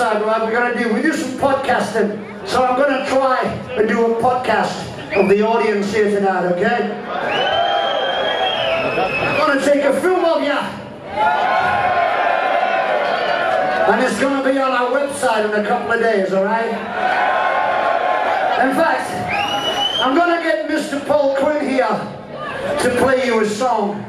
website, right? We do some podcasting. So I'm going to try and do a podcast of the audience here tonight, okay? I'm going to take a film of you. And it's going to be on our website in a couple of days, alright? In fact, I'm going to get Mr. Paul Quinn here to play you a song.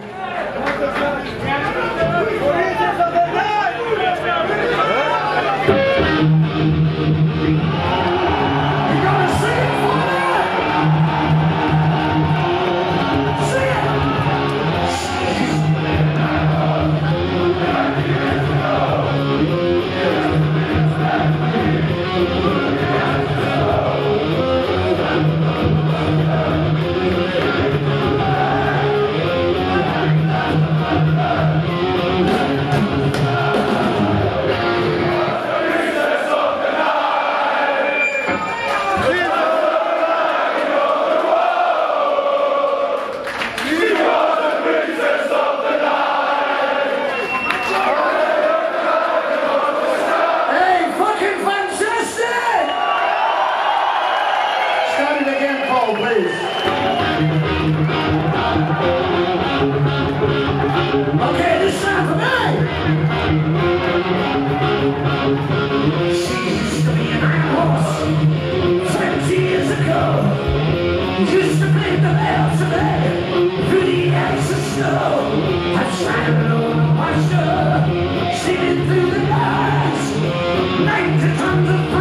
Singing through the night, 90 tons of